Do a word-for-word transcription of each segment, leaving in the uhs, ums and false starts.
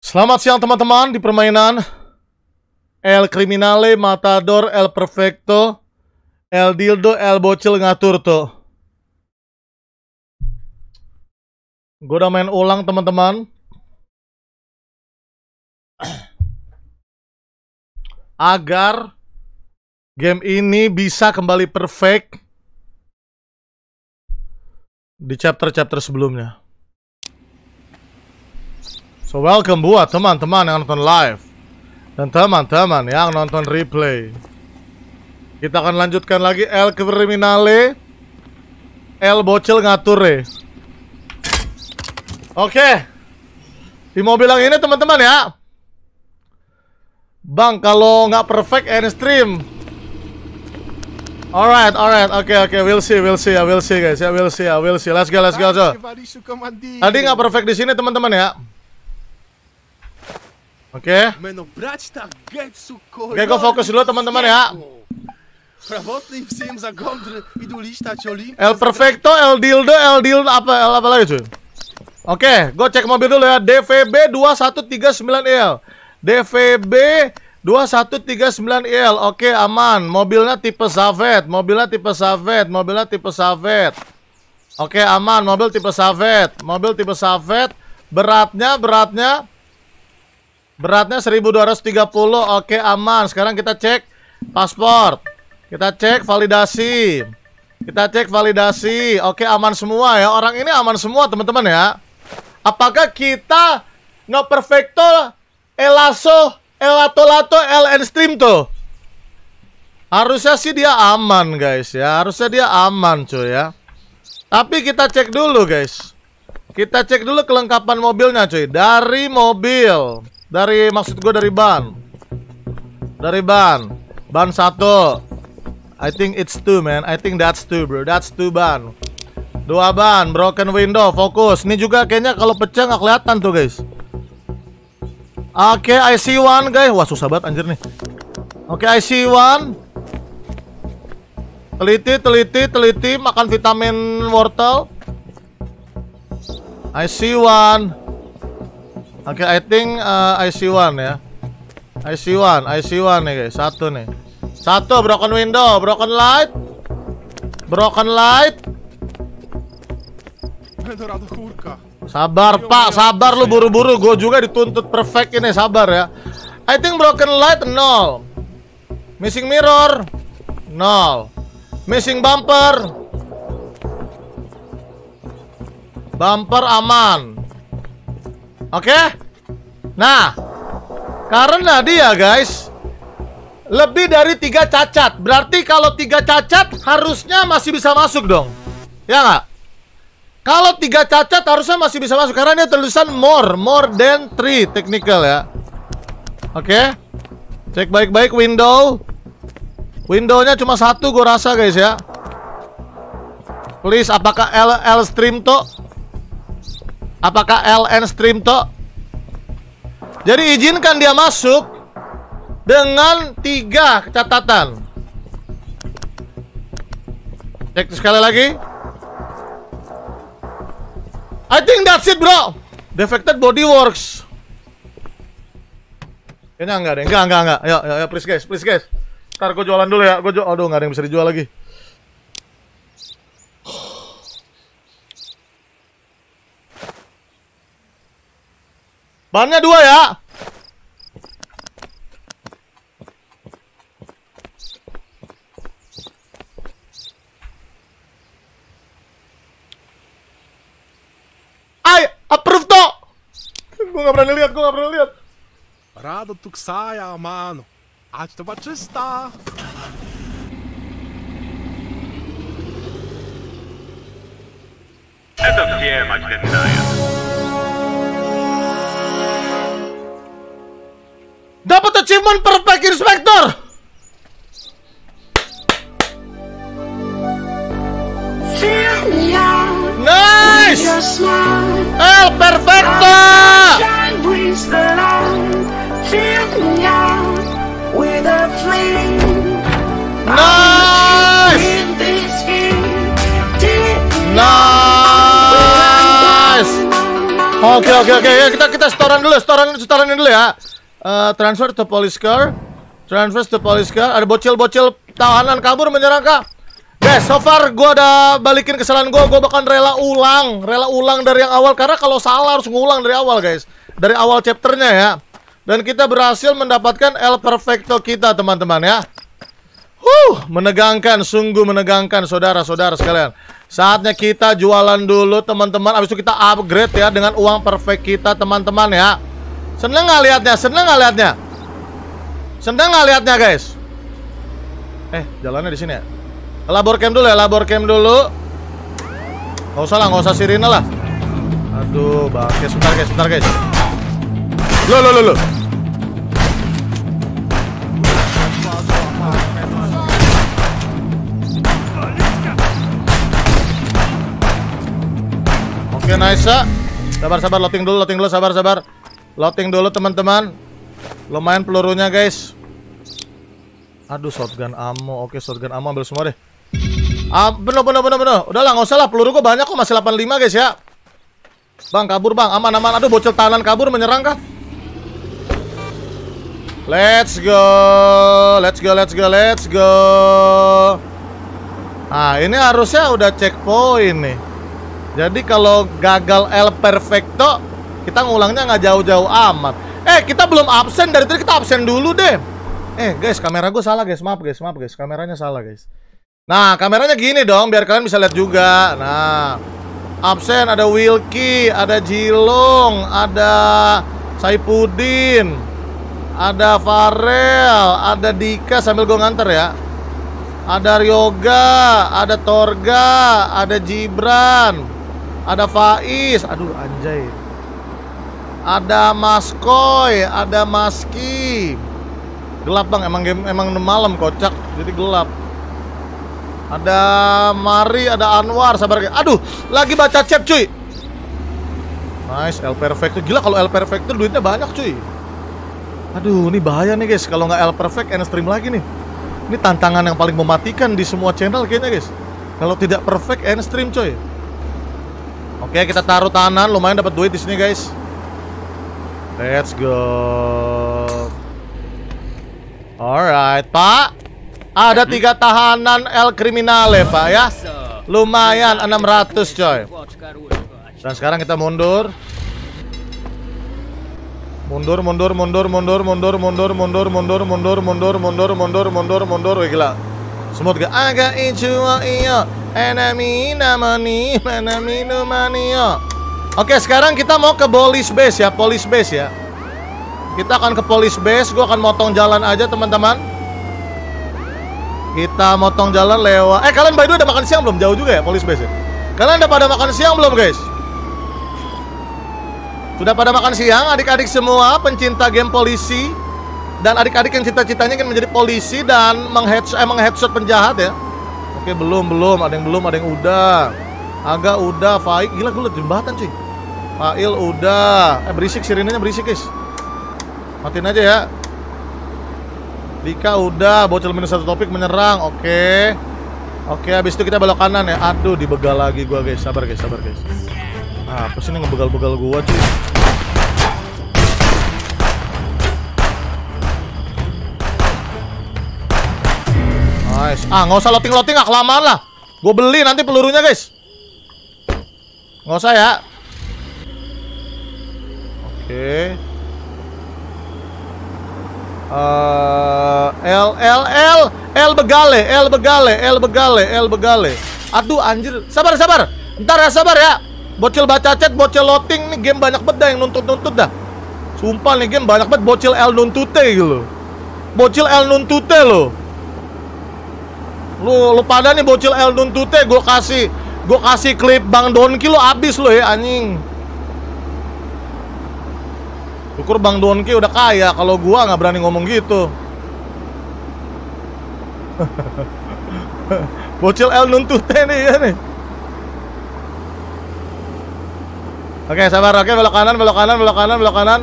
Selamat siang teman-teman di permainan El Criminale, Matador, El Perfecto, El Dildo, El Bocil ngatur tuh. Gue udah main ulang teman-teman. Agar game ini bisa kembali perfect di chapter-chapter sebelumnya. So welcome buat teman-teman yang nonton live dan teman-teman yang nonton replay. Kita akan lanjutkan lagi El Criminale, El Bocil ngatur. Oke, di mobil yang ini teman-teman ya. Bang, kalau nggak perfect end stream. Alright, alright, oke okay, oke, okay. we'll see, we'll see ya, we'll see guys, ya, we'll see ya, we'll see. Let's go, let's go, so. Tadi nggak perfect di sini teman-teman ya. Oke, okay. Oke, okay, gue fokus dulu teman-teman ya. El Perfecto, El Dildo, El Dildo apa, El apa lagi cuy? Oke, okay, gue cek mobil dulu ya. D V B dua satu tiga sembilan I L, D V B dua satu tiga sembilan I L. Oke, okay, aman. Mobilnya tipe Savet, mobilnya tipe Savet, mobilnya tipe Savet. Oke, okay, aman. Mobil tipe Savet, mobil tipe Savet. Beratnya, beratnya. Beratnya seribu dua ratus tiga puluh. Oke, aman. Sekarang kita cek paspor. Kita cek validasi. Kita cek validasi. Oke, aman semua ya. Orang ini aman semua, teman-teman ya. Apakah kita nggak perfecto Elaso, Elato-lato, El Stream tuh? Harusnya sih dia aman, guys ya. Harusnya dia aman, cuy ya. Tapi kita cek dulu, guys. Kita cek dulu kelengkapan mobilnya, cuy. Dari mobil. Dari, maksud gue dari ban. Dari ban. Ban satu. I think it's two, man. I think that's two, bro. That's two ban. Dua ban. Broken window. Fokus. Ini juga kayaknya kalau pecah nggak kelihatan tuh, guys. Oke, okay, I see one, guys. Wah, susah banget anjir nih. Oke, okay, I see one. Teliti, teliti, teliti. Makan vitamin wortel. I see one. Oke, okay, I think uh, I see one ya. I see one, I see one nih guys. Satu nih. Satu, broken window, broken light. Broken light. Sabar pak, sabar lu buru-buru. Gue juga dituntut perfect ini, sabar ya. I think broken light nol. Missing mirror nol. Missing bumper. Bumper aman. Oke, okay? Nah, karena dia guys lebih dari tiga cacat, berarti kalau tiga cacat harusnya masih bisa masuk dong, ya nggak? Kalau tiga cacat harusnya masih bisa masuk karena dia tulisan more, more than three technical ya. Oke, okay? Cek baik-baik window, windownya cuma satu gue rasa guys ya. Please, apakah L L stream tuh? Apakah L N stream toh? Jadi izinkan dia masuk dengan tiga catatan. Cek sekali lagi. I think that's it, bro. Defected bodyworks. Kayaknya enggak deh, enggak, enggak, enggak. Ayo, ayo, ayo, please guys, please guys. Ntar gue jualan dulu ya. Gue jual, aduh, nggak ada yang bisa dijual lagi. Bannya dua ya. I approve toh. Gue gak berani lihat, gue gak berani lihat. Rado tuksaya, mano. Ať to bachista. Это все мать кандидая. Dapat achievement perfect inspector. Nice. El Perfecto. Nice. Nice. Oke oke oke ya, kita kita setoran dulu, setoran setoran dulu ya. Uh, transfer to police car. Transfer to police car. Ada bocil-bocil tahanan kabur menyerang Kak. Guys, so far gue udah balikin kesalahan gue. Gue bahkan rela ulang, rela ulang dari yang awal karena kalau salah harus ngulang dari awal, guys. Dari awal chapternya ya. Dan kita berhasil mendapatkan El Perfecto kita, teman-teman ya. Huh, menegangkan, sungguh menegangkan, saudara-saudara sekalian. Saatnya kita jualan dulu, teman-teman. Abis itu kita upgrade ya dengan uang perfect kita, teman-teman ya. Seneng nggak liatnya? Seneng nggak liatnya? Seneng nggak liatnya, guys? Eh, jalannya di sini ya. Labor camp dulu ya, labor camp dulu. Nggak usah lah, nggak usah sirine lah. Aduh, bangke, sebentar guys, sebentar guys. Loh, loh, loh, loh. Oke, nice ya. Sabar, sabar, loading dulu, loading dulu, sabar, sabar. Loading dulu, teman-teman. Lumayan pelurunya, guys. Aduh, shotgun ammo. Oke, shotgun ammo ambil semua deh. Ah, bener, bener, bener, bener. Udahlah, nggak usah lah. Peluru gua banyak kok, masih delapan puluh lima, guys ya. Bang, kabur, Bang. Aman, aman. Aduh, bocil tahanan kabur menyerang kah? Let's go. Let's go, let's go, let's go. Nah, ini harusnya udah checkpoint nih. Jadi kalau gagal El Perfecto, kita ngulangnya nggak jauh-jauh amat. Eh, kita belum absen. Dari tadi kita absen dulu deh. Eh, guys, kamera gue salah, guys. Maaf, guys. Maaf, guys. Kameranya salah, guys. Nah, kameranya gini dong, biar kalian bisa lihat juga. Nah, absen ada Wilky, ada Jilong, ada Saipudin, ada Farel, ada Dika sambil gue nganter ya. Ada Ryoga, ada Torga, ada Gibran, ada Faiz. Aduh, anjay. Ada Maskoy, ada Maski. Gelap, Bang. Emang game emang malam kocak, jadi gelap. Ada Mari, ada Anwar, sabar guys. Aduh, lagi baca chat cuy. Nice, El Perfecto. Gila kalau El Perfecto duitnya banyak cuy. Aduh, ini bahaya nih guys. Kalau nggak El Perfect, end stream lagi nih. Ini tantangan yang paling mematikan di semua channel kayaknya guys. Kalau tidak perfect, end stream coy. Oke, kita taruh tahanan. Lumayan dapat duit di sini guys. Let's go. Alright, Pak. Ada tiga tahanan El Criminale, Pak ya. Lumayan enam ratus coy. Dan sekarang kita mundur. Mundur, mundur, mundur, mundur, mundur, mundur, mundur, mundur, mundur, mundur, mundur, mundur, mundur, mundur. Wih gila. Smooth gak? Aga ichua iyo enami namani manami numaniyo. Oke, sekarang kita mau ke police base ya, police base ya. Kita akan ke police base. Gue akan motong jalan aja teman-teman. Kita motong jalan lewat. Eh, kalian by the way udah makan siang belum? Jauh juga ya police base ya? Kalian udah pada makan siang belum guys? Sudah pada makan siang adik-adik semua pencinta game polisi dan adik-adik yang cita-citanya ingin menjadi polisi dan mengheadshot, eh, mengheadshot penjahat ya? Oke, belum, belum. Ada yang belum, ada yang udah. Agak udah, Faik. Gila, gue liat jembatan cuy. Fail udah. Eh, berisik, sirinenya berisik guys. Matiin aja ya. Dika udah, bocil minus satu topik menyerang. Oke. Oke, habis itu kita belok kanan ya. Aduh, dibegal lagi gua guys. Sabar guys, sabar guys. Ah, apa sih ini ngebegal-begal gua cuy? Nice. Ah, nggak usah loading-loading, ah, kelamaan lah. Gua beli nanti pelurunya guys. Nggak usah ya. Oke. Uh, L L L L begale, L begale, L begale, L begale. Aduh anjir, sabar sabar. Ntar ya sabar ya. Bocil baca chat, bocil loading nih game banyak banget dah yang nuntut-nuntut dah. Sumpah nih game banyak banget bocil L nuntute gitu. Bocil L nuntute lo. Lu lu pada nih bocil L nuntute, gue kasih gue kasih klip Bang Donki lo abis lo ya anjing. Syukur Bang Donki udah kaya, kalau gua nggak berani ngomong gitu. Bocil El nuntutnya nih ya nih. Oke, sabar. Oke, belok kanan, belok kanan, belok kanan, belok kanan.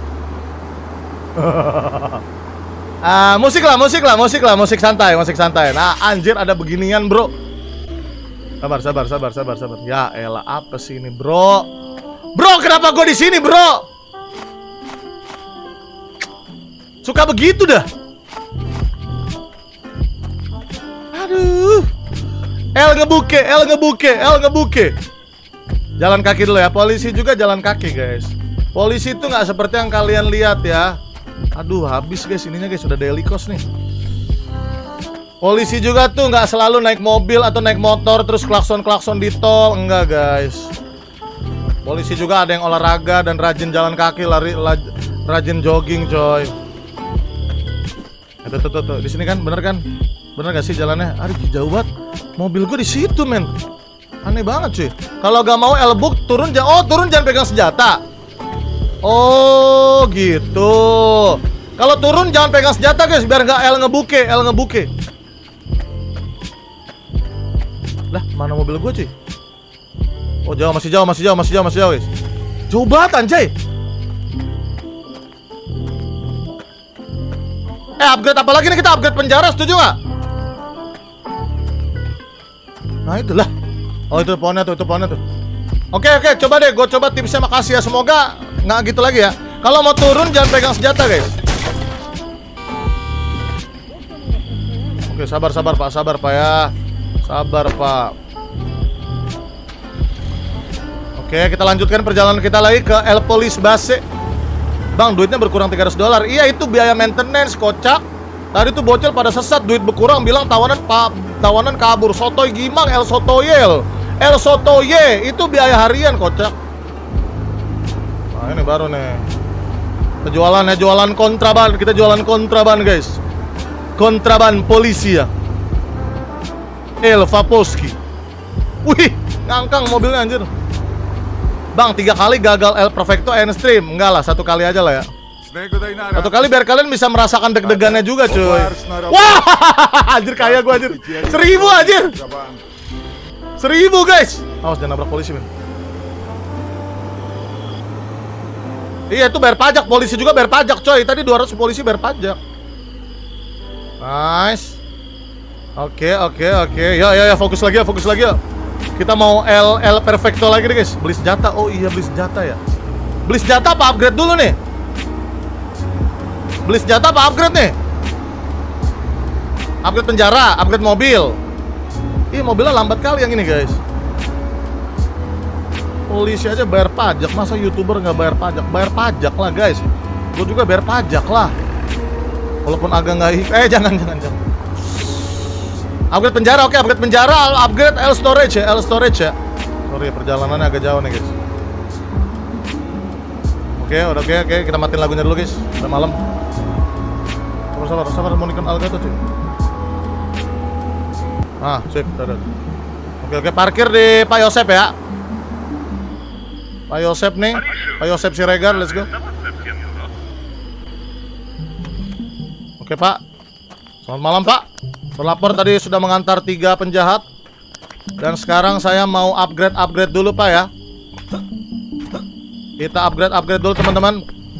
Ah, musik lah, musik lah, musik lah, musik santai, musik santai. Nah, anjir ada beginian, bro. Sabar, sabar, sabar, sabar, sabar. Ya elah, apa sih ini, bro? Bro, kenapa gue di sini, bro? Suka begitu dah. Aduh. L ngebuke, L ngebuke, L ngebuke. Jalan kaki dulu ya. Polisi juga jalan kaki, guys. Polisi itu nggak seperti yang kalian lihat ya. Aduh, habis guys ininya guys, sudah daily cost nih. Polisi juga tuh nggak selalu naik mobil atau naik motor terus klakson-klakson di tol, enggak guys. Polisi juga ada yang olahraga dan rajin jalan kaki, lari, laj, rajin jogging, coy. Tuh, tuh, tuh, tuh. Di sini kan, bener kan? Bener gak sih jalannya? Aduh, jauh banget. Mobil gue di situ, men. Aneh banget, cuy. Kalau gak mau L-book, turun jangan. Oh, turun jangan pegang senjata. Oh, gitu. Kalau turun jangan pegang senjata, guys, biar nggak L ngebuke, L ngebuke. Lah, mana mobil gue, cuy? Oh, jauh, masih jauh, masih jauh, masih jauh, masih jauh, guys. Jauh banget, anjay. Eh, upgrade apa lagi nih kita? Upgrade penjara, setuju nggak? Nah, itulah. Oh, itu pohonnya tuh, itu pohonnya tuh. Oke, oke, coba deh, gue coba tipsnya, makasih ya. Semoga nggak gitu lagi ya. Kalau mau turun, jangan pegang senjata, guys. Oke, sabar, sabar, Pak, sabar, Pak ya. Sabar, Pak. Oke, kita lanjutkan perjalanan kita lagi ke El Police Base. Bang, duitnya berkurang tiga ratus dolar. Iya, itu biaya maintenance, kocak. Tadi tuh bocil pada sesat, duit berkurang, bilang tawanan pak, tawanan kabur. Sotoy gimang, El Sotoyel. El Sotoye, itu biaya harian, kocak. Nah, ini baru nih. Kita jualan ya, jualan kontraban. Kita jualan kontraban, guys. Kontraban polisi ya. El Vaposki. Wih, ngangkang mobilnya anjir. Bang, tiga kali gagal El Perfecto and Stream. Enggak lah, satu kali aja lah ya. Satu kali biar kalian bisa merasakan deg-degannya juga, cuy. Wah, anjir kaya gue anjir. Seribu anjir. Seribu, guys. Awas jangan nabrak polisi, men. Iya, itu bayar pajak. Polisi juga bayar pajak, coy. Tadi dua ratus polisi bayar pajak. Nice. Oke, oke, oke. Ya, ya, ya, fokus lagi ya, fokus lagi ya. Kita mau L L Perfecto lagi nih, guys. Beli senjata. Oh iya, beli senjata ya. Beli senjata apa upgrade dulu nih? Beli senjata apa upgrade nih? Upgrade penjara, upgrade mobil. Ih, mobilnya lambat kali yang ini, guys. Polisi aja bayar pajak, masa YouTuber nggak bayar pajak? Bayar pajak lah, guys. Gue juga bayar pajak lah. Walaupun agak nggak, eh jangan, jangan, jangan. Upgrade penjara, oke, upgrade penjara, upgrade L storage ya, L storage ya. Sorry, perjalanannya agak jauh nih, guys. Oke, udah oke, oke, kita matiin lagunya dulu, guys. Udah malam. Sabar, sabar, sabar, mau nikah Algato, cuy. Ah, sip, udah, udah. Oke, oke, parkir di Pak Yosep ya. Pak Yosep nih, Pak Yosep Siregar, let's go. Oke, Pak. Selamat malam, Pak. Pelapor tadi sudah mengantar tiga penjahat. Dan sekarang saya mau upgrade-upgrade dulu, Pak ya. Kita upgrade-upgrade dulu, teman-teman.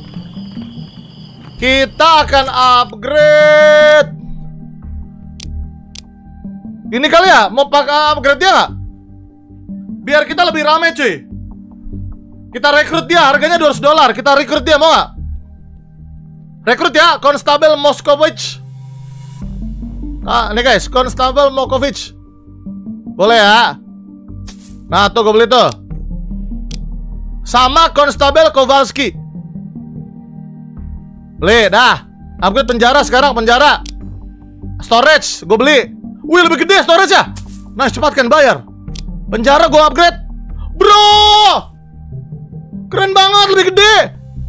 Kita akan upgrade. Ini kali ya, mau pakai upgrade dia nggak? Biar kita lebih rame, cuy. Kita rekrut dia, harganya dua ratus dolar. Kita rekrut dia, mau nggak? Rekrut ya, Konstabel Moskovic. Ah, nih guys, Konstabel Mokovic. Boleh ya? Nah, tuh gue beli tuh. Sama Konstabel Kowalski. Beli, dah. Upgrade penjara sekarang, penjara. Storage, gue beli. Wih, lebih gede storage ya. Nah, cepatkan bayar. Penjara gue upgrade. Bro! Keren banget, lebih gede.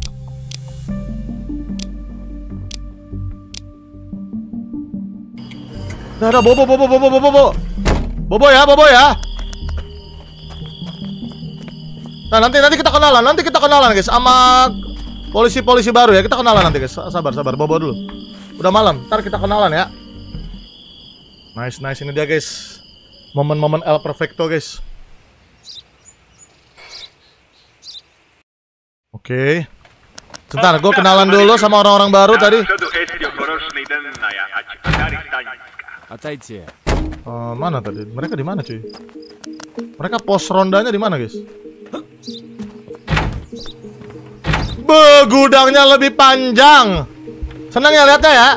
Nah, nah, bobo, bobo, bobo, bobo, bobo. Bobo ya, bobo ya. Nah, nanti nanti kita kenalan, nanti kita kenalan, guys, sama polisi-polisi baru ya. Kita kenalan nanti, guys. Sabar, sabar, bobo dulu. Udah malam, ntar kita kenalan ya. Nice, nice, ini dia, guys. Momen-momen El Perfecto, guys. Oke. Sebentar, gue kenalan dulu sama orang-orang baru tadi. Uh, mana tadi? Mereka di mana, cuy? Mereka pos rondanya di mana, guys? Be, gudangnya lebih panjang. Senang ya lihatnya ya.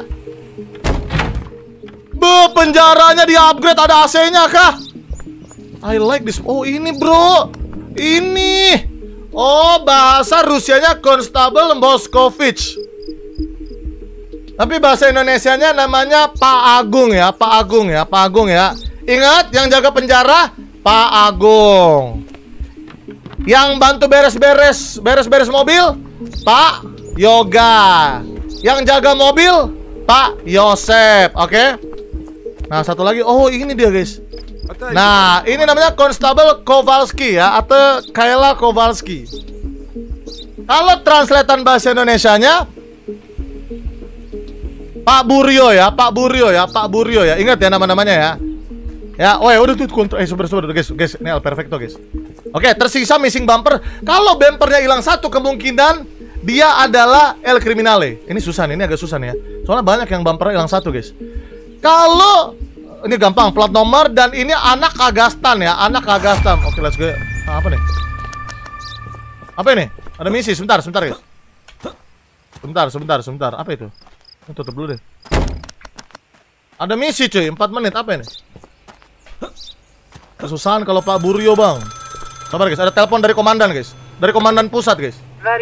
Be, penjaranya di-upgrade, ada A C-nya kah? I like this. Oh, ini bro. Ini. Oh, bahasa Rusianya Konstable Moskovich. Tapi bahasa Indonesianya namanya Pak Agung ya, Pak Agung ya, Pak Agung ya. Ingat, yang jaga penjara Pak Agung. Yang bantu beres-beres, beres-beres mobil Pak Yoga. Yang jaga mobil Pak Yosep, oke? Okay? Nah, satu lagi. Oh, ini dia, guys. Nah, ini namanya Konstable Kowalski ya, atau Kayla Kowalski. Kalau translatean bahasa Indonesianya Pak Buryo ya, Pak Buryo ya, Pak Buryo ya. Ingat ya nama-namanya ya. Ya, oh ya udah tuh kontrol. Eh, sebentar-sebentar guys, guys, ini El Perfecto guys. Oke, tersisa missing bumper. Kalau bumpernya hilang satu, kemungkinan dia adalah El Criminale. Ini susah nih, ini agak susah nih ya. Soalnya banyak yang bumpernya hilang satu guys. Kalau ini gampang, plat nomor dan ini anak Kagastan ya, anak Kagastan. Oke, let's go. Nah, apa nih? Apa ini? Ada misi, sebentar, sebentar guys. Sebentar, sebentar, sebentar. Apa itu? Tutup dulu deh. Ada misi cuy, empat menit. Apa ini? Kesusahan kalau Pak Buryo bang. Sabar guys, ada telepon dari komandan guys. Dari komandan pusat guys.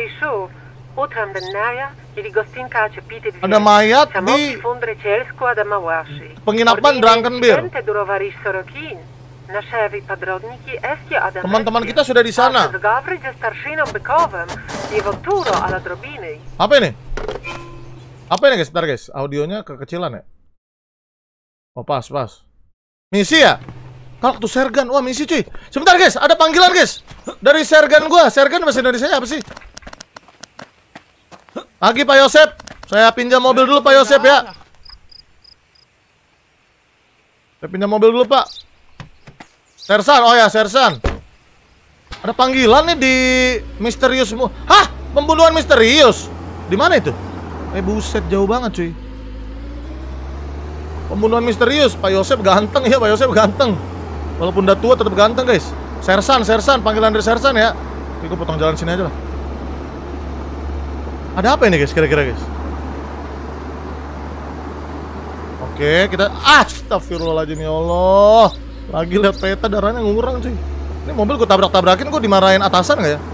Ada mayat di penginapan Drunkenbeer. Teman-teman kita sudah di sana. Apa ini? Apa ini guys? Bentar guys, audionya kekecilan ya. Oh pas, pas. Misi ya? Kalau tuh Sergan, wah misi cuy. Sebentar guys, ada panggilan guys. Dari Sergan gua. Sergan bahasa Indonesia apa sih? Pagi Pak Yosep. Saya pinjam mobil dulu Pak Yosep ya. Saya pinjam mobil dulu Pak. Sersan, oh ya Sersan. Ada panggilan nih di misterius. Hah? Pembunuhan misterius? Di mana itu? Eh buset, jauh banget cuy. Pembunuhan misterius. Pak Yosep ganteng ya, Pak Yosep ganteng. Walaupun udah tua tetap ganteng guys. Sersan, Sersan, panggilan dari Sersan ya. Oke, gue potong jalan sini aja lah. Ada apa ini guys, kira-kira guys? Oke, kita astagfirullahaladzim ya Allah. Lagi lihat peta darahnya ngurang cuy. Ini mobil gue tabrak-tabrakin, gue dimarahin atasan gak ya?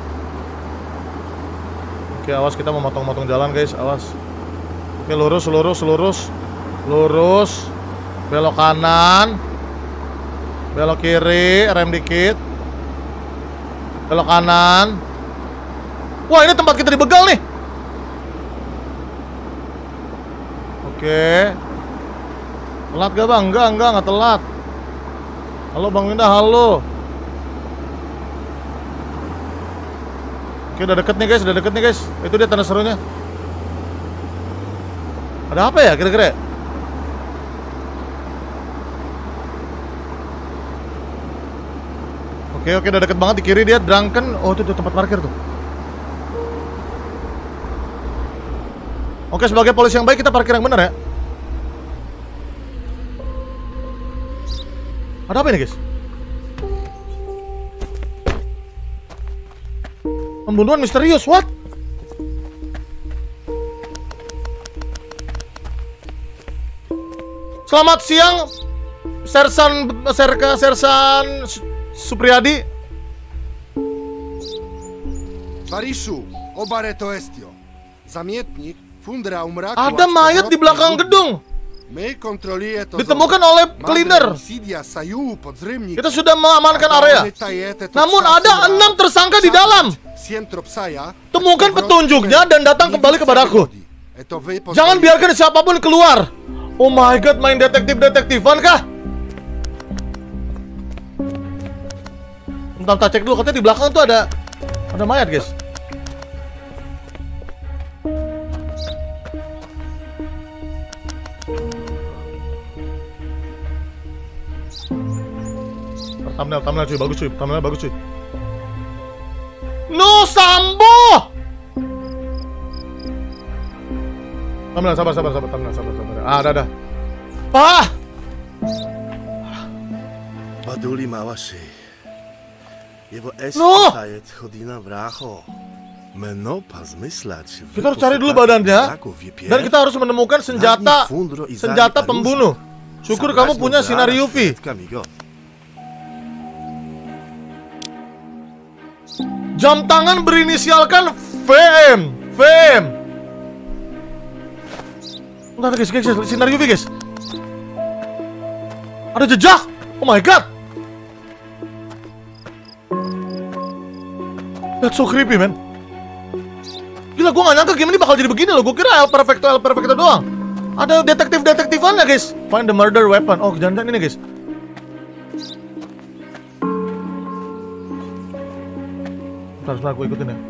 Oke, awas kita mau motong-motong jalan guys, awas. Oke, lurus, lurus, lurus. Lurus. Belok kanan. Belok kiri, rem dikit. Belok kanan. Wah, ini tempat kita dibegal nih. Oke. Telat gak bang? Enggak, enggak, enggak telat. Halo Bang Winda, halo. Oke, udah deket nih guys, udah deket nih guys. Itu dia tanda serunya. Ada apa ya kira-kira? Oke, oke, udah deket banget di kiri dia, Drunken. Oh, itu tuh tempat parkir tuh. Oke, sebagai polisi yang baik kita parkir yang benar ya. Ada apa ini guys? Pembunuhan misterius, what? Selamat siang, Sersan Serka Sersan Supriyadi. Varišu, obare to estio. Zamietnik fundra umraku. Ada mayat di belakang gedung. Ditemukan oleh cleaner. Kita sudah mengamankan area. Namun ada enam tersangka di dalam. Temukan petunjuknya dan datang kembali kepadaku. Jangan biarkan siapapun keluar. Oh my god, main detektif-detektifan kah? Bentar, kita cek dulu. Katanya di belakang tuh ada ada mayat guys. Thumbnail, thumbnail cuy, bagus cuy, thumbnail bagus cuy. No Sambo. Thumbnail, sabar, sabar, sabar, thumbnail, sabar, sabar. Ah, ada, ada. Pak. Baduli mawashi. Jevo es No. tajet hodina vraho. Kita harus cari dulu badannya. Dan kita harus menemukan senjata senjata pembunuh. Syukur kamu punya sinar U V. Jam tangan berinisialkan V M. V M. Bentar guys, guys, sinar U V guys. Ada jejak. Oh my god. That's so creepy, man. Gila, gue gak nyangka game ini bakal jadi begini loh. Gue kira El Perfecto, El Perfecto doang. Ada detektif-detektifannya, guys. Find the murder weapon. Oh, jangan-jangan ini, guys. Bentar, bentar, gue ikutin ya.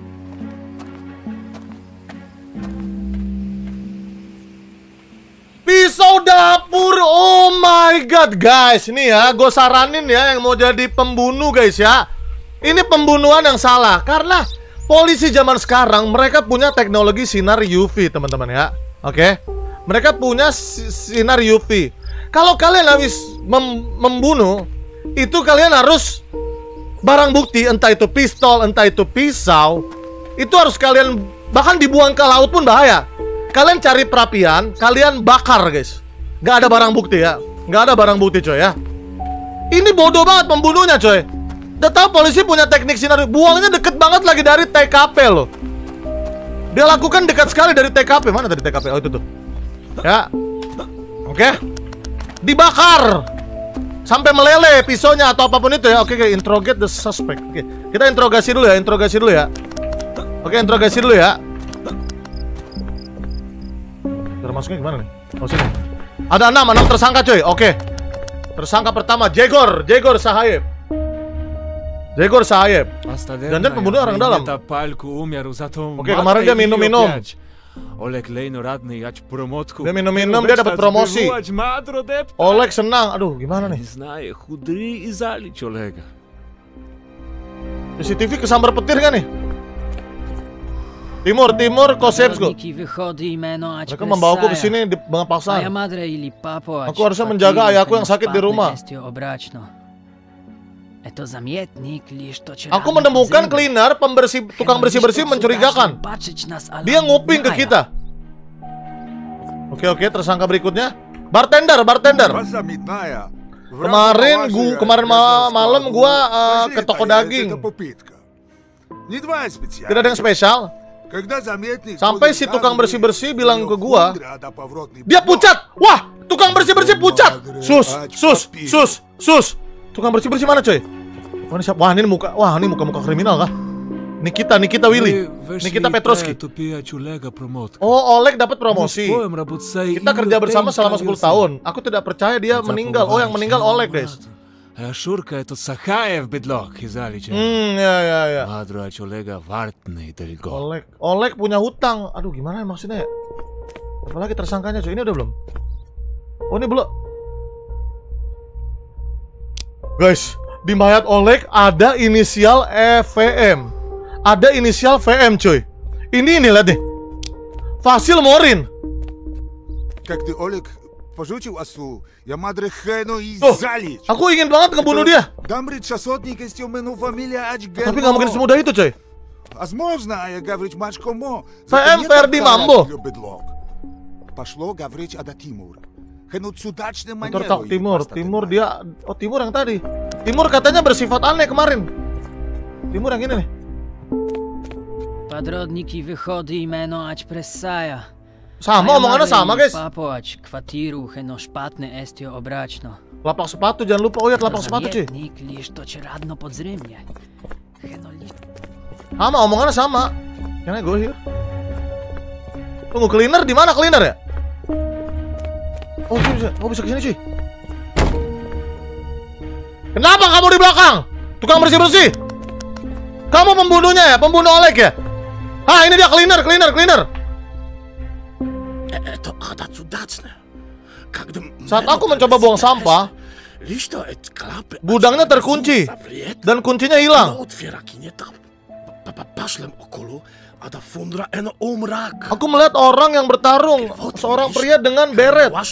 Pisau dapur. Oh my god, guys. Ini ya, gue saranin ya yang mau jadi pembunuh, guys ya. Ini pembunuhan yang salah. Karena polisi zaman sekarang mereka punya teknologi sinar U V, teman-teman ya. Oke, mereka punya sinar U V. Kalau kalian habis mem membunuh, itu kalian harus barang bukti, entah itu pistol, entah itu pisau, itu harus kalian bahkan dibuang ke laut pun bahaya. Kalian cari perapian, kalian bakar guys. Gak ada barang bukti ya, gak ada barang bukti coy ya. Ini bodoh banget pembunuhnya coy. Udah tahu polisi punya teknik sinar, buangnya deket banget lagi dari T K P loh. Dia lakukan dekat sekali dari T K P. Mana dari T K P? Oh itu tuh. Ya. Oke. Okay. Dibakar sampai meleleh pisaunya atau apapun itu ya. Oke, okay, okay. Interrogate the suspect. Oke. Okay. Kita interogasi dulu ya, interogasi dulu ya. Oke, okay, interogasi dulu ya. Cara masuknya gimana nih? Oh sini. Ada enam, enam tersangka cuy. Oke. Okay. Tersangka pertama Jegor, Jegor Sahayev. Jegor Sahayev. Dan pembunuh orang dalam. Oke, kemarin dia minum-minum. Dia minum-minum, dia dapat promosi. Oleg senang. Aduh, gimana nih? C C T V kesambar petir kan nih? Timur, Timur, Kosevsko. Mereka membawaku ke sini di bangga paksaan. Aku harusnya menjaga ayahku yang sakit di rumah. Aku menemukan cleaner, pembersih, tukang bersih-bersih mencurigakan. Dia nguping ke kita. Oke oke, tersangka berikutnya bartender, bartender. Kemarin gua kemarin malam gua uh, ke toko daging. Tidak ada yang spesial. Sampai si tukang bersih-bersih bilang ke gua, dia pucat. Wah, tukang bersih-bersih pucat. Sus, sus, sus, sus. Tukang bersih-bersih mana coy? Wah ini siapa? Wah ini muka, wah ini muka-muka kriminal kah? Nikita, Nikita Willy, Nikita Petrovski. Oh, Oleg dapat promosi. Kita kerja bersama selama sepuluh tahun. Aku tidak percaya dia meninggal. Oh yang meninggal Oleg guys. Hmm ya ya ya. Oleg, Oleg punya hutang. Aduh gimana maksudnya ya? Apalagi tersangkanya coy? Ini udah belum? Oh ini belum. Guys, di mayat Oleg ada inisial E V M. Ada inisial V M, coy. Ini ini lihat deh. Vasil Morin. Oh, aku ingin banget ngebunuh dia. Tapi nggak mungkin semudah itu, coy. V M Ferdi Mambo. Motor tak Timur, Timur dia, oh Timur yang tadi. Timur katanya bersifat aneh kemarin. Timur yang ini nih. Sama omongannya sama guys. Lapak sepatu jangan lupa, oh ya lapak sepatu cuy. Sama omongannya sama. Can I go here? Tunggu cleaner di mana cleaner ya? Oh bisa, oh bisa kesini cuy. Kenapa kamu di belakang? Tukang bersih-bersih. Kamu pembunuhnya ya? Pembunuh Oleg ya? Hah ini dia cleaner, cleaner, cleaner. Saat aku mencoba buang sampah, gudangnya terkunci dan kuncinya hilang. Aku melihat orang yang bertarung, seorang pria dengan beret. Oh,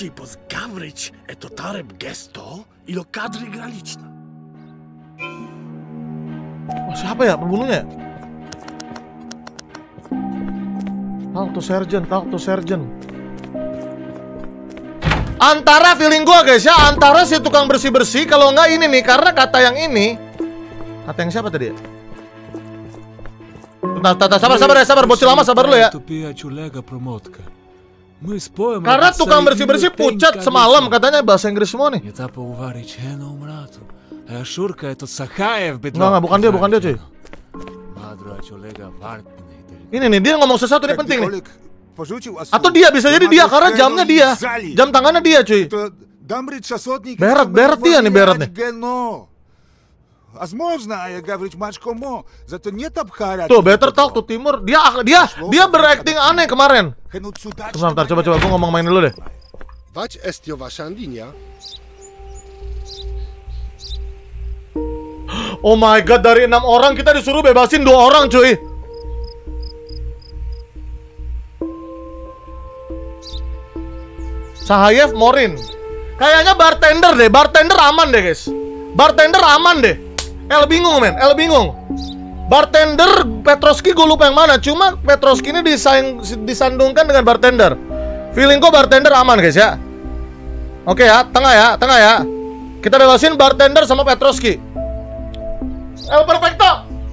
siapa ya pembunuhnya? Talk to sergeant, talk to sergeant. Antara feeling gua guys ya, antara si tukang bersih-bersih, kalau nggak ini nih, karena kata yang ini. Kata yang siapa tadi ya? Bentar, bentar, sabar, sabar ya, sabar, bocil lama, sabar lu ya. Karena tukang bersih-bersih pucat semalam, katanya bahasa Inggris semua nih. Enggak, enggak, bukan dia, bukan dia cuy. Ini nih, dia ngomong sesuatu, ini penting nih. Atau dia, bisa jadi dia, karena jamnya dia. Jam tangannya dia cuy. Beret, beret dia nih, beret nih. Tuh, better talk to Timur. Dia dia dia berakting aneh kemarin. Sebentar, coba coba gua ngomong main dulu deh. Oh my god, dari enam orang kita disuruh bebasin dua orang cuy. Sahayev Morin. Kayaknya bartender deh, bartender aman deh guys. Bartender aman deh. El bingung men, El bingung. Bartender Petroski gue lupa yang mana. Cuma Petroski ini disaing, disandungkan dengan bartender. Feeling gue bartender aman guys ya. Oke ya, tengah ya, tengah ya. Kita bebasin bartender sama Petroski. El perfecto.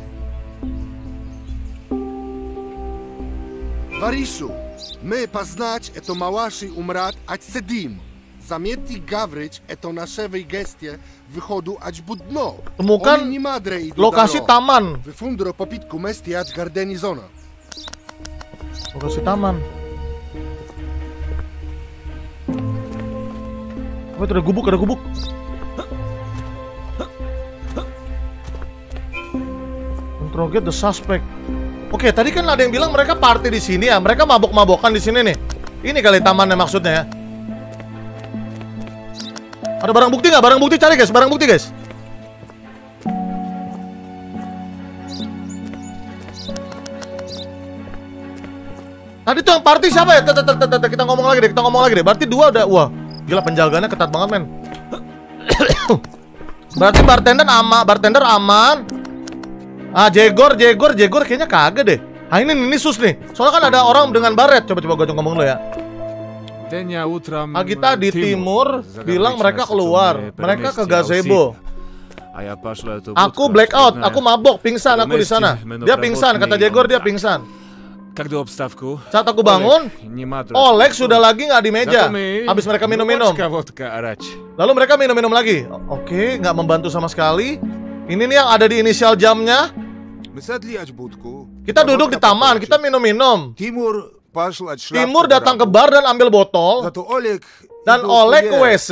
Varisu, my poznać eto małaszy umrat, ać sedim. Zamietnik Gavrić eto naszewej gestie wychodu ać budno. Temukan lokasi taman. Wyfundro popitku mesti ać gardenizona. Lokasi taman. Oh, itu ada gubuk, ada gubuk. Interrogate the suspect. Oke, tadi kan ada yang bilang mereka party di sini ya. Mereka mabok-mabokan di sini nih. Ini kali tamannya maksudnya ya. Ada barang bukti nggak? Barang bukti cari guys, barang bukti guys. Tadi tuh yang party siapa ya? Kita ngomong lagi deh, kita ngomong lagi deh. Berarti dua udah, wah, gila penjagaannya ketat banget men. Berarti bartender aman, bartender aman. Ah, Jegor, Jegor, Jegor kayaknya kagak deh. Ah ini ini sus nih. Soalnya kan ada orang dengan baret. Coba coba gue ngomong dulu ya. Agita di timur bilang mereka keluar. Mereka ke gazebo. Aku blackout, aku mabok, pingsan aku di sana. Dia pingsan, kata Jegor, dia pingsan. Saat aku bangun, Oleg sudah lagi nggak di meja. Habis mereka minum-minum. Lalu mereka minum-minum lagi. Oke, nggak membantu sama sekali. Ini nih yang ada di inisial jamnya. Kita duduk di taman, kita minum-minum. Timur datang ke bar dan ambil botol. Dan Oleg ke W C.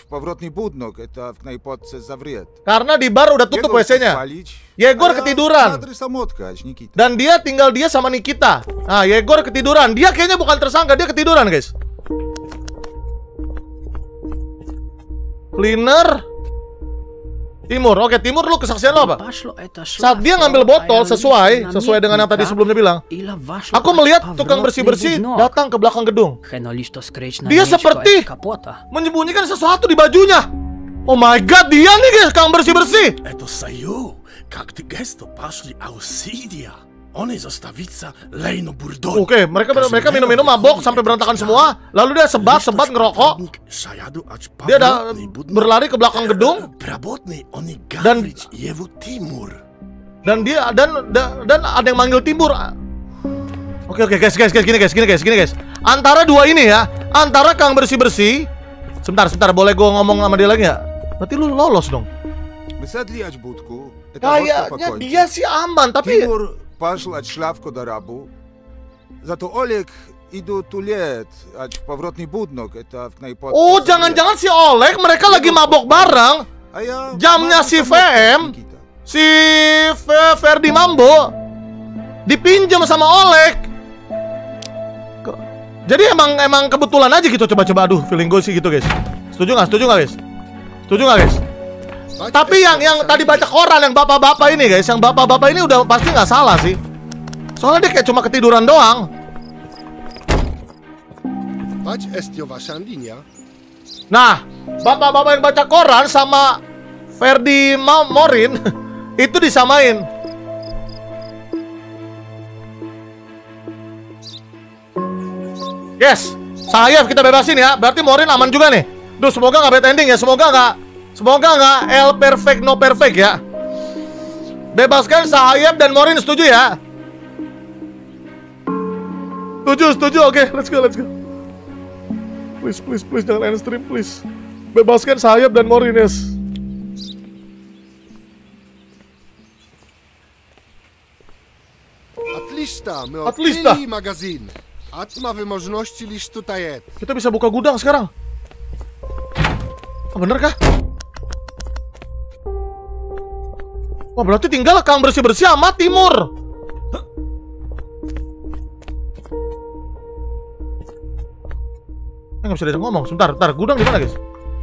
Karena di bar udah tutup W C-nya. Yegor ketiduran. Dan dia tinggal dia sama Nikita. Nah, Yegor ketiduran. Dia kayaknya bukan tersangka, dia ketiduran, guys. Cleaner Timur, oke Timur, lu kesaksian lo apa? Saat dia ngambil botol sesuai sesuai dengan yang tadi sebelumnya bilang, aku melihat tukang bersih-bersih datang ke belakang gedung. Dia seperti menyembunyikan sesuatu di bajunya. Oh my god, dia nih guys, tukang bersih-bersih. Oke, mereka mereka minum-minum mabok sampai berantakan semua. Lalu dia sebat-sebat ngerokok. Dia ada berlari ke belakang gedung. Dan dan dia dan dan ada yang manggil Timur. Oke oke guys guys guys gini guys gini guys gini guys. Antara dua ini ya, antara Kang bersih-bersih. Sebentar sebentar, boleh gue ngomong sama dia lagi nggak? Berarti lu lolos dong. Kayaknya dia sih aman tapi. Пошел от шлавку до рабу. Зато Олег идут улет, от поворотный буднок, это в наипод. Oh, jangan-jangan si Oleg mereka lagi mabok bareng. Jamnya si V M, si Ferdi Mambo dipinjam sama Oleg. Jadi emang emang kebetulan aja gitu, coba-coba. Aduh, feeling gue sih gitu guys. Setuju nggak? Setuju nggak guys? Setuju nggak guys? Tapi yang yang tadi baca koran, yang bapak-bapak ini guys, yang bapak-bapak ini udah pasti nggak salah sih. Soalnya dia kayak cuma ketiduran doang. Nah, bapak-bapak yang baca koran sama Ferdi Morin itu disamain. Yes, Sahayev kita bebasin ya. Berarti Morin aman juga nih. Duh, semoga nggak bad ending ya. Semoga nggak, semoga nggak L perfect no perfect ya. Bebaskan Sahayev dan Morin, setuju ya? Setuju, setuju. Oke, okay, let's go, let's go. Please, please, please, jangan end stream, please. Bebaskan Sahayev dan Morin, yes. Отлично, мы Отлично. открыли магазин. Atma wymożności lisz tutaj jest. Kita bisa buka gudang sekarang. Ah, bener kah? Wah, berarti tinggal Kang bersih-bersih sama Timur. Eh, nggak bisa diajak ngomong. Sebentar, sebentar. Gudang di mana, guys?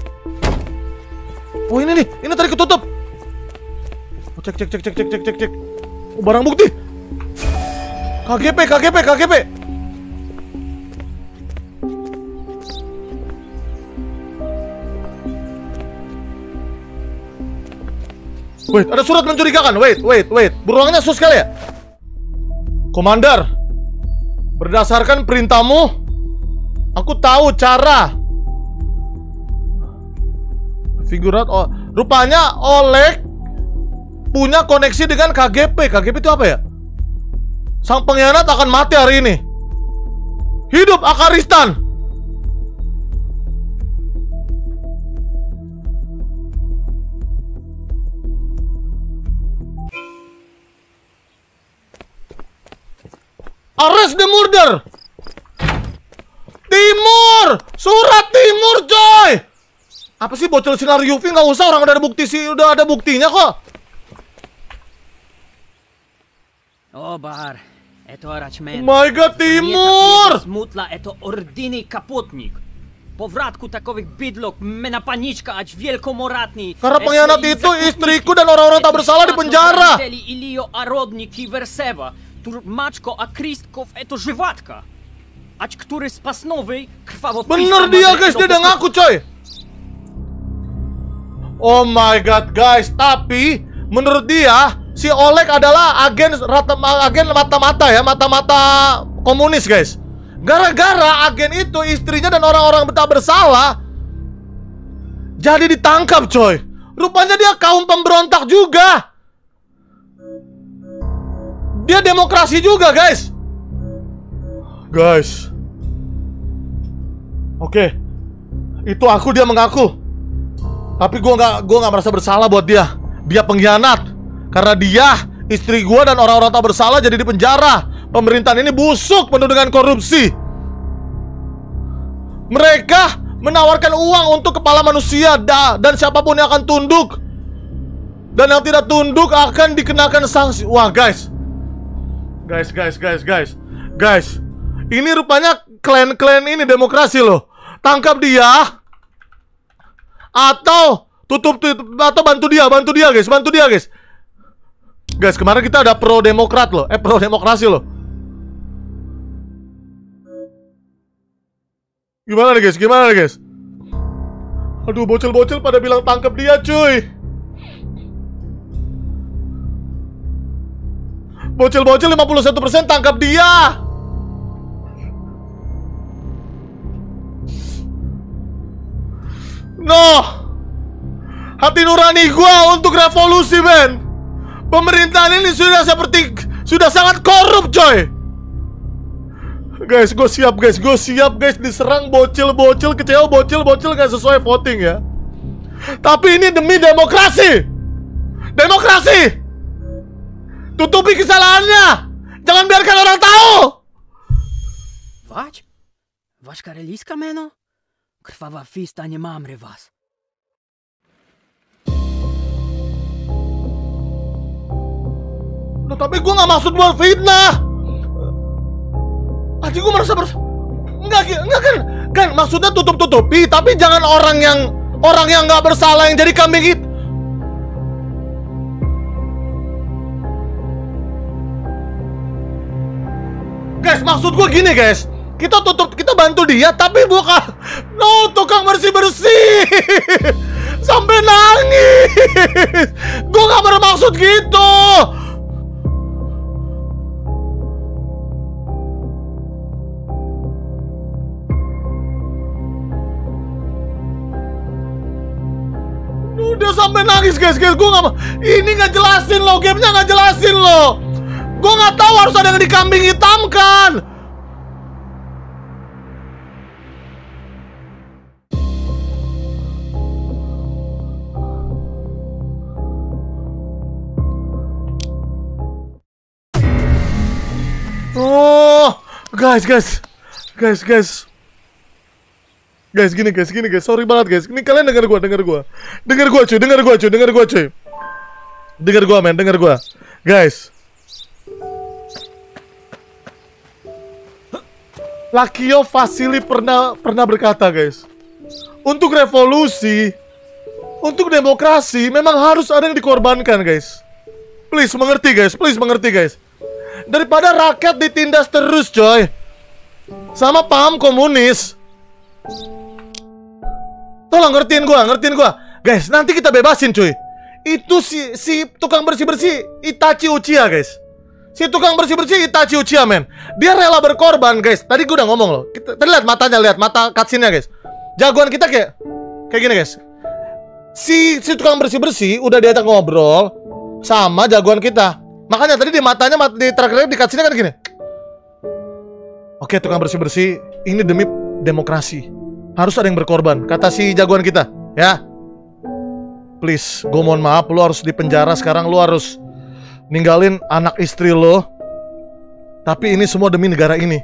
Oh, ini nih. Ini tadi ketutup. Oh, cek, cek, cek, cek, cek, cek, cek, cek. Oh, barang bukti. K G P, K G P, K G P. Wait, ada surat mencurigakan. Wait, wait, wait. Beruangnya sus kali ya? Komander, berdasarkan perintahmu, aku tahu cara. Figurat, oh, rupanya Oleg punya koneksi dengan K G P. K G P itu apa ya? Sang pengkhianat akan mati hari ini. Hidup Akaristan. Arrest the murder. Timur, surat Timur, coy. Apa sih bocil sinar U V? Nggak usah, orang udah ada bukti sih, udah ada buktinya kok. О, бар, это Oh Рачмен. my god, Timur! Смутла, это ординный капотник. Повратку таковых бидлок, мена паничка, ач великоморатный. Karena pengkhianat itu istriku dan orang-orang tak bersalah di penjara. Ильё Ородник и Версева. Турмачко, а Кристков, это живатка. Ач, который спасновый, кровавопийство. Bener dia, guys, dia udah ngaku, coy. Oh my god, guys, tapi menurut dia si Oleg adalah agen rata, agen mata-mata ya, mata-mata komunis, guys. Gara-gara agen itu istrinya dan orang-orang tak bersalah jadi ditangkap, coy. Rupanya dia kaum pemberontak juga. Dia demokrasi juga, guys. Guys. Oke. Itu aku, dia mengaku. Tapi gue nggak gue nggak merasa bersalah buat dia. Dia pengkhianat. Karena dia, istri gue dan orang-orang tak bersalah jadi di penjara. Pemerintahan ini busuk penuh dengan korupsi. Mereka menawarkan uang untuk kepala manusia da, dan siapapun yang akan tunduk. Dan yang tidak tunduk akan dikenakan sanksi. Wah, guys. Guys, guys, guys, guys. Guys, ini rupanya klan-klan ini demokrasi loh. Tangkap dia. Atau tutup, tutup atau bantu dia, bantu dia, guys, bantu dia, guys. Guys, kemarin kita ada pro demokrat loh, eh pro demokrasi loh. Gimana nih, guys? Gimana nih, guys? Aduh, bocil-bocil pada bilang tangkap dia, cuy. Bocil-bocil lima puluh satu persen tangkap dia. No. Hati nurani gua untuk revolusi, men. Pemerintahan ini sudah seperti sudah sangat korup, coy. Guys, gue siap, guys. Gue siap, guys, diserang bocil-bocil, kecewa bocil-bocil gak sesuai voting ya. Tapi ini demi demokrasi. Demokrasi. Tutupi kesalahannya. Jangan biarkan orang tahu. Вач? Ваш королевское мено? Krwawa fista nie mamry was. Loh, tapi gue gak maksud buat fitnah. Aji gue merasa bers... Enggak, enggak kan. Kan maksudnya tutup-tutupi. Tapi jangan orang yang Orang yang gak bersalah yang jadi kambing itu. Guys, maksud gue gini, guys. Kita tutup, kita bantu dia, tapi bukan. No, tukang bersih-bersih sampai nangis. Gue gak bermaksud gitu. Dia sampai nangis guys, guys. Gue nggak, ini nggak jelasin lo, gamenya nggak jelasin lo. Gue nggak tahu harus ada yang dikambing hitamkan. Oh, guys, guys, guys, guys. Guys, gini guys, gini guys, sorry banget guys. Ini kalian dengar gua, dengar gua. Dengar gua cuy, dengar gua cuy, dengar gua cuy. Dengar gua men, dengar gua. Guys. Lakio Vasili pernah pernah berkata, guys. Untuk revolusi, untuk demokrasi memang harus ada yang dikorbankan, guys. Please mengerti, guys. Please mengerti, guys. Daripada rakyat ditindas terus, coy. Sama paham komunis. Tolong ngertiin gua, ngertiin gua. Guys, nanti kita bebasin cuy. Itu si si tukang bersih-bersih Itachi Uchiha, guys. Si tukang bersih-bersih Itachi Uchiha, men. Dia rela berkorban, guys. Tadi gua udah ngomong loh. Kita tadi lihat matanya, lihat mata cutscene-nya, guys. Jagoan kita kayak kayak gini, guys. Si si tukang bersih-bersih udah diajak ngobrol sama jagoan kita. Makanya tadi di matanya, mat, di terakhir di cutscene kan gini. Oke, tukang bersih-bersih, ini demi demokrasi. Harus ada yang berkorban, kata si jagoan kita, ya. Please, gue mohon maaf, lo harus dipenjara sekarang, lo harus ninggalin anak istri lo. Tapi ini semua demi negara ini.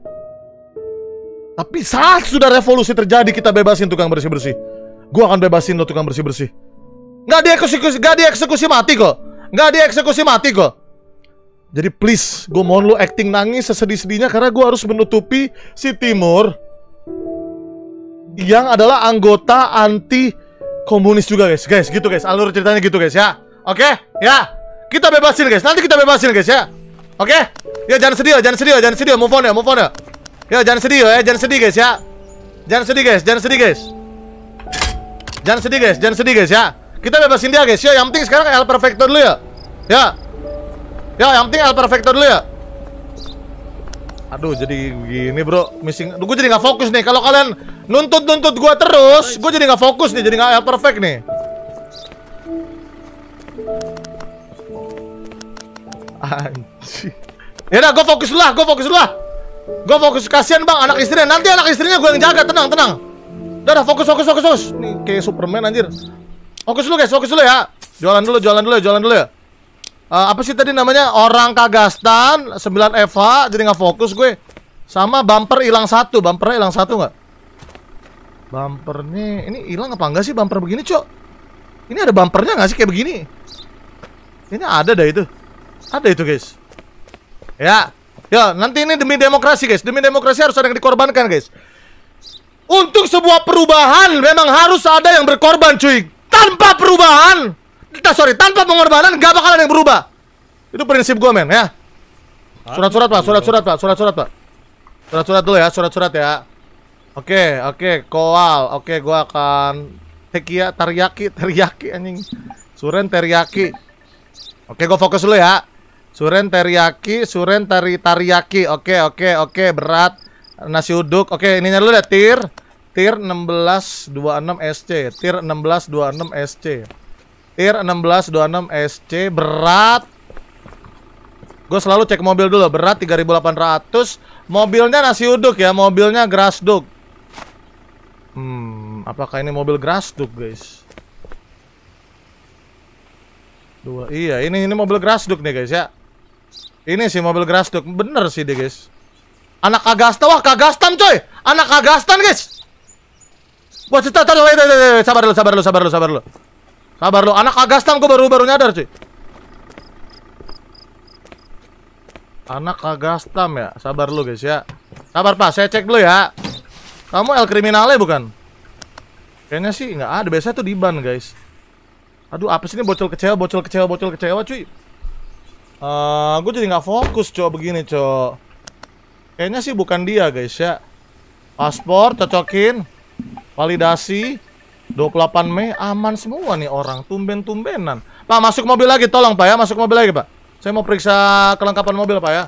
Tapi saat sudah revolusi terjadi, kita bebasin tukang bersih-bersih. Gue akan bebasin lo tukang bersih-bersih. Nggak dieksekusi, nggak dieksekusi mati kok. Nggak dieksekusi mati kok. Jadi please, gue mohon lo acting nangis sesedih-sedihnya karena gue harus menutupi si Timur yang adalah anggota anti komunis juga, guys. Guys, gitu guys. Alur ceritanya gitu, guys, ya. Oke? Okay? Ya. Kita bebasin, guys. Nanti kita bebasin, guys, ya. Oke? Okay? Ya, jangan sedih, jangan sedih, jangan sedih. Move on ya, move on ya. Ya, jangan sedih ya, jangan sedih, guys, ya. Jangan sedih, guys. Jangan sedih, guys. Jangan sedih, guys. Jangan sedih, guys, ya. Kita bebasin dia, guys. Ya, yang penting sekarang El Perfecto dulu ya. Ya. Ya, yang penting El Perfecto dulu ya. Aduh, jadi gini bro, missing. Gue jadi nggak fokus nih. Kalau kalian nuntut-nuntut gue terus, gue jadi nggak fokus nih, jadi nggak perfect nih. Anjir. Ya udah, gue fokus dulu lah, gue fokus dulu lah. Gue fokus, kasihan bang, anak istrinya. Nanti anak istrinya gue yang jaga, tenang, tenang. Udah, udah, fokus, fokus, fokus, fokus. Nih kayak Superman anjir. Fokus dulu guys, fokus dulu ya. Jualan dulu, jualan dulu, jualan dulu ya. Uh, apa sih tadi namanya? Orang Kagastan sembilan F H, jadi nggak fokus gue. Sama bumper hilang satu, bumpernya hilang satu nggak? Bumpernya ini hilang apa enggak sih bumper begini, Cok? Ini ada bumpernya nggak sih kayak begini? Ini ada dah itu. Ada itu, guys. Ya. Ya, nanti ini demi demokrasi, guys. Demi demokrasi harus ada yang dikorbankan, guys. Untuk sebuah perubahan memang harus ada yang berkorban, cuy. Tanpa perubahan, sorry, tanpa pengorbanan gak bakal ada yang berubah. Itu prinsip gue, men, ya. Surat-surat, Pak, surat-surat, Pak, surat-surat, Pak. Surat-surat dulu ya, surat-surat ya. Oke, oke, koal. Oke, gue akan tekia, teriyaki, teriyaki, anjing. Suren teriyaki. Oke, gue fokus dulu ya. Suren teriyaki, suren tari tariyaki. Oke, oke, oke, berat. Nasi uduk. Oke, ininya dulu ya, tir. Tir enam belas dua puluh enam S C. Tir enam belas dua puluh enam S C. Tir enam belas dua puluh enam S C. Berat. Gue selalu cek mobil dulu. Berat tiga ribu delapan ratus. Mobilnya nasi uduk ya. Mobilnya Grasdug. Hmm, apakah ini mobil Grasdug, guys? Dua. Iya, ini ini mobil Grasdug nih, guys, ya. Ini sih mobil Grasdug. Bener sih deh, guys. Anak Kagastan. Wah, Kagastan, coy. Anak Kagastan, guys. Wah, cerita, taruh, sabar dulu, sabar dulu, sabar dulu, sabar dulu. Sabar dulu, anak Kagastan gue baru-baru nyadar, cuy. Anak Kagastan ya, sabar dulu, guys, ya. Sabar, Pak, saya cek dulu ya. Kamu El Kriminale bukan? Kayaknya sih nggak ada, biasanya tuh di ban, guys. Aduh, apa sih ini bocil kecewa, bocil kecewa, bocil kecewa, cuy. Uh, gue jadi nggak fokus, cow, begini, cow. Kayaknya sih bukan dia, guys, ya. Paspor, cocokin. Validasi dua puluh delapan Mei, aman semua nih orang, tumben-tumbenan. Pak, masuk mobil lagi, tolong Pak ya, masuk mobil lagi Pak. Saya mau periksa kelengkapan mobil Pak ya.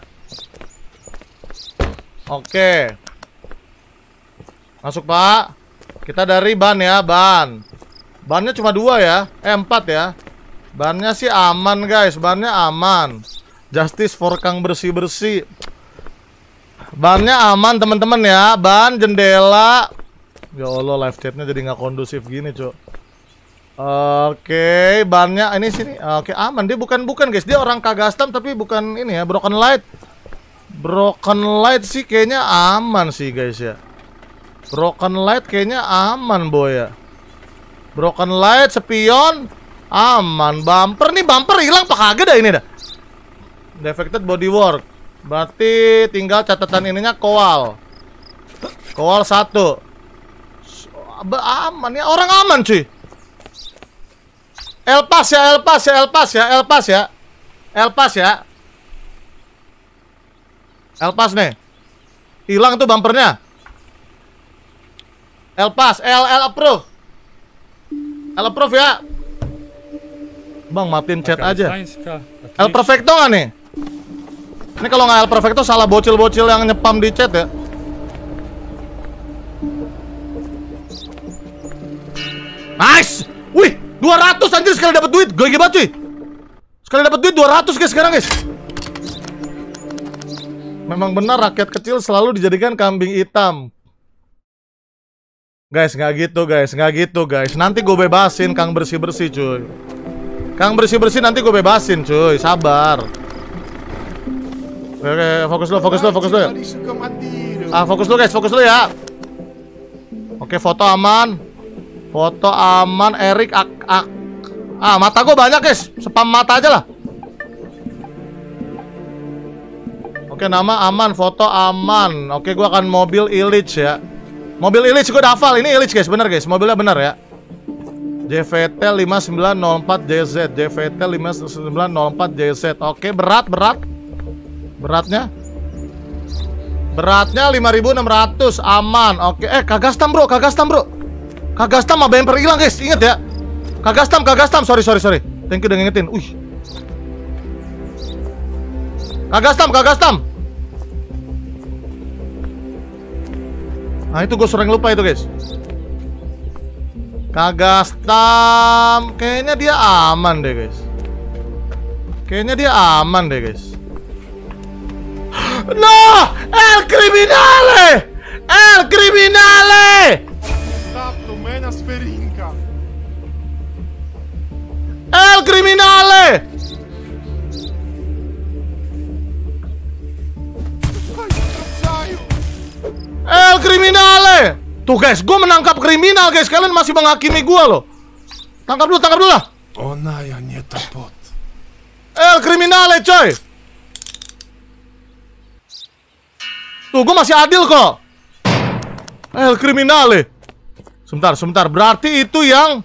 Oke. Masuk Pak. Kita dari ban ya, ban. Bannya cuma dua ya. Eh, empat ya. Bannya sih aman guys. Bannya aman. Justice for Kang bersih-bersih. Bannya aman teman-teman ya. Ban, jendela. Ya Allah, live chatnya jadi nggak kondusif gini cok. Oke, bannya ini sini. Oke, aman. Dia bukan bukan guys. Dia orang Kagastam tapi bukan ini ya. Broken Light. Broken Light sih kayaknya aman sih guys ya. Broken Light kayaknya aman boy ya. Broken Light, spion aman. Bumper nih, bumper hilang apa kagak dah ini dah. Defected bodywork. Berarti tinggal catatan ininya koal. Koal satu. Aman ya, orang aman cuy. Elpas ya, Elpas ya, Elpas ya, Elpas ya. Elpas ya. Elpas nih. Hilang tuh bumpernya. Elpas, L L approve. L approve ya. Bang, matiin chat aja. El Perfecto nggak nih? Ini kalau nggak El Perfecto salah bocil-bocil yang nyepam di chat ya. Nice. Wih, dua ratus anjir sekali dapat duit. Gue gila cuy. Sekali dapat duit dua ratus guys sekarang guys. Memang benar rakyat kecil selalu dijadikan kambing hitam. Guys, nggak gitu guys, nggak gitu guys. Nanti gue bebasin Kang bersih-bersih cuy. Kang bersih-bersih nanti gue bebasin cuy, sabar. Oke, oke, fokus lo, fokus lo, fokus lo ya. Ah, fokus lo guys, fokus lo ya. Oke, foto aman. Foto aman, Erik ak, ak. Ah, mata gue banyak guys, spam mata aja lah. Oke, nama aman, foto aman. Oke, gue akan mobil Illich ya. Mobil Illich gue udah hafal, ini Illich guys, bener guys, mobilnya bener ya. J V T lima sembilan nol empat J Z, J V T lima sembilan nol empat J Z. Oke, berat, berat. Beratnya? Beratnya lima ribu enam ratus, aman. Oke, eh Kagastam bro, Kagastam bro. Kagastam sama bumper hilang guys, inget ya. Kagastam, Kagastam, sorry, sorry, sorry. Thank you udah ngingetin. Wih. Kagastam, Kagastam. Nah itu gue sering lupa itu guys. Kagastam, kayaknya dia aman deh guys. Kayaknya dia aman deh guys. No, El Criminale, El Criminale. El Criminale. El Criminale. Tuh guys, gue menangkap kriminal guys. Kalian masih menghakimi gue loh. Tangkap dulu, tangkap dulu lah. Ona ya nyeta bot. El Criminale coy. Tuh gue masih adil kok. El Criminale. Sebentar, sebentar. Berarti itu yang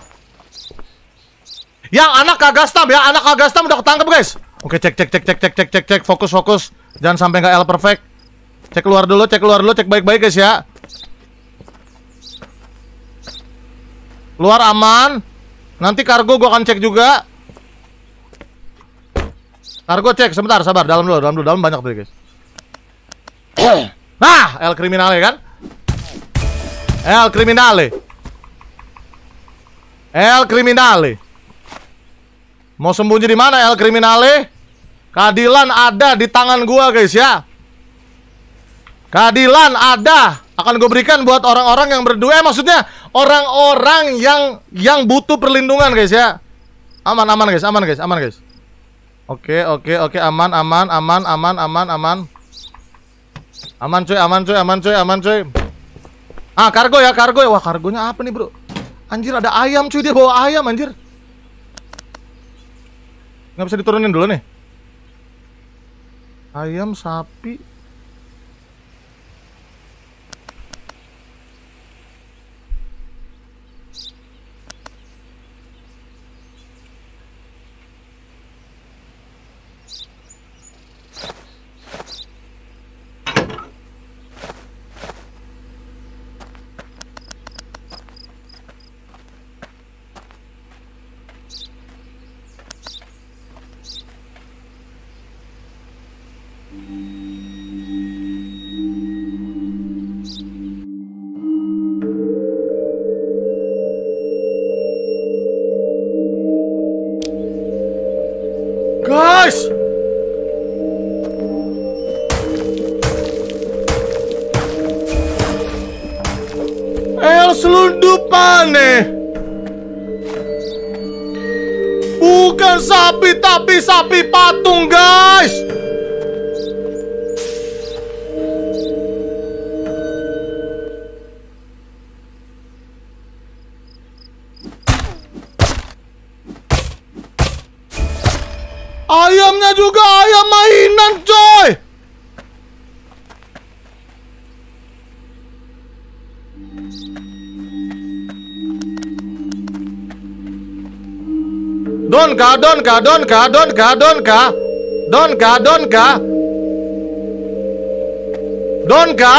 Yang anak Kagastam ya. Anak Kagastam udah ketangkep guys. Oke, cek, cek, cek, cek, cek, cek, cek, cek. Fokus, fokus. Jangan sampai nggak L perfect. Cek keluar dulu, cek keluar dulu, cek baik-baik guys ya. Luar aman. Nanti kargo gua akan cek juga. Kargo cek, sebentar, sabar. Dalam dulu, dalam dulu, dalam banyak tuh guys. Nah, El Criminale kan? El Criminale. El Criminale. Mau sembunyi di mana El Criminale? Keadilan ada di tangan gua guys ya. Keadilan ada. Akan gue berikan buat orang-orang yang berdua. Eh, maksudnya orang-orang yang yang butuh perlindungan guys ya. Aman, aman guys, aman guys, aman guys. Oke, oke, oke, aman, aman, aman, aman, aman, aman. Aman cuy, aman cuy, aman cuy, aman cuy. Ah, kargo ya, kargo ya. Wah, kargonya apa nih bro? Anjir, ada ayam cuy, dia bawa ayam anjir. Nggak bisa diturunin dulu nih. Ayam, sapi. selundupan nih. Bukan sapi tapi sapi patung, guys. Ayamnya juga ayam mainan, coy. Donka, donka, donka, donka, donka, donka, donka, donka,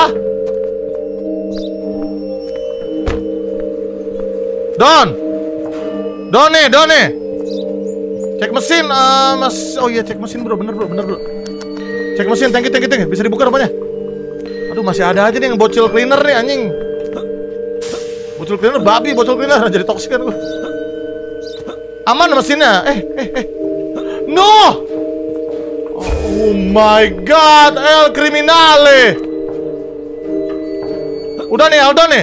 don, don nih, don nih. Cek mesin, uh, mas. Oh iya, cek mesin bro, bener bro, bener bro. Cek mesin, thank you, thank you, thank you. Bisa dibuka rupanya. Aduh, masih ada aja nih yang bocil cleaner nih, anjing. Bocil cleaner, babi, bocil cleaner, jadi toksik kan gua. Aman mesinnya. Eh, eh, eh. No! Oh my god, El Criminale. Udah nih, udah nih.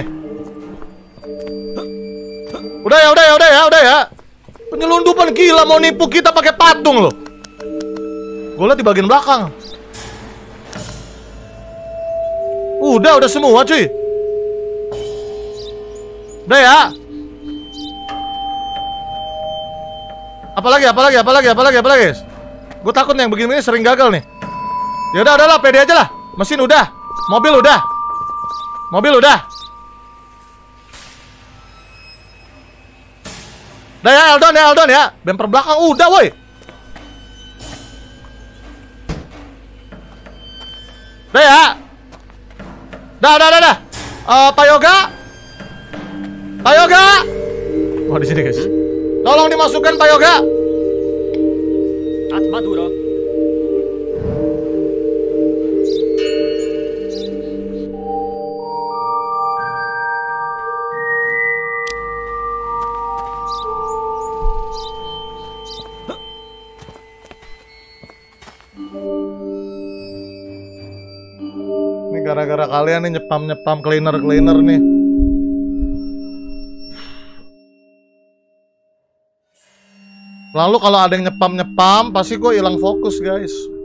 Udah ya, udah ya, udah ya, udah ya. Penyelundupan gila mau nipu kita pakai patung loh. Gue liat di bagian belakang. Udah, udah semua cuy. Udah ya. Apalagi, apalagi, apalagi, apalagi, apalagi. Gue takut nih yang begini-begini sering gagal nih. Ya udah, udahlah, pede aja lah. Mesin udah, mobil udah, mobil udah. Udah ya, Eldon ya, Eldon ya. Bumper belakang udah, woi. Udah ya. Dah, dah, dah, dah. Uh, Pak Yoga, Pak Yoga. Oh, di sini guys. Tolong dimasukkan Pak Yoga. At Maduro. Ini gara-gara kalian nih nyepam-nyepam cleaner-cleaner nih. Lalu kalau ada yang nyepam-nyepam, pasti gue hilang fokus, guys.